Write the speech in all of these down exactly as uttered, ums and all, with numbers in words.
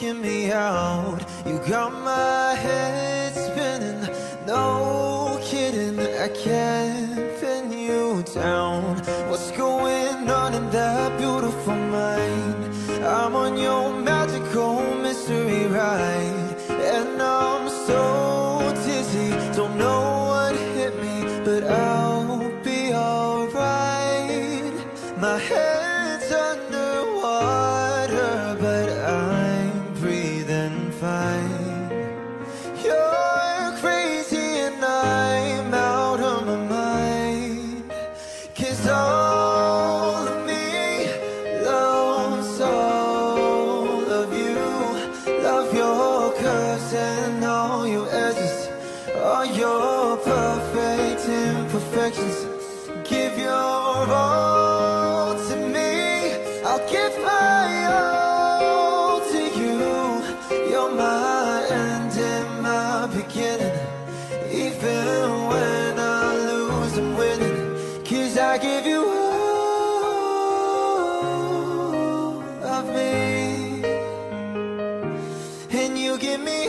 taking me out. You got my head spinning, no kidding, I can't pin you down. What's going on in that beautiful mind? I'm on your magical mystery ride, and I'm so dizzy, don't know what hit me, but I'll be alright. My head's underwater, but I'm breathing fine. You're crazy and I'm out of my mind, 'cause all of me loves all of you. Love your curves and all your edges, all your perfect imperfections. Give your all to me, I'll give my all to you. You're my end and my beginning, even when I lose I'm winning, 'cause I give you all of me, and you give me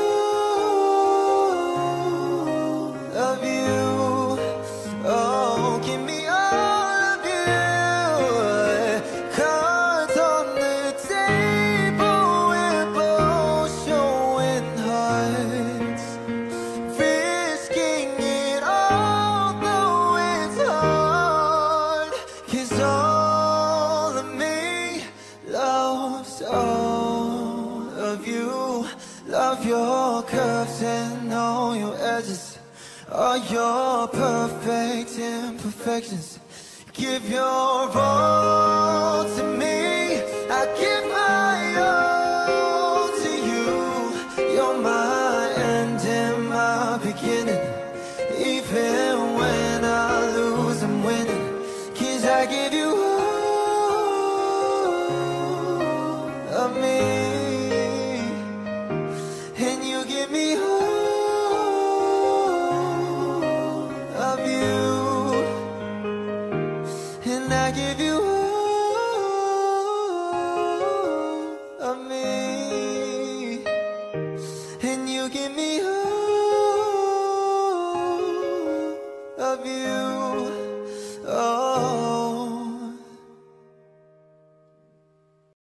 all of you. Oh, give me all of you. Cards on the table, we're both showing hearts, risking it all though it's hard, 'cause all of me loves all of you. Love your curves and all your edges, all your perfect imperfections. Give your all to me, I give my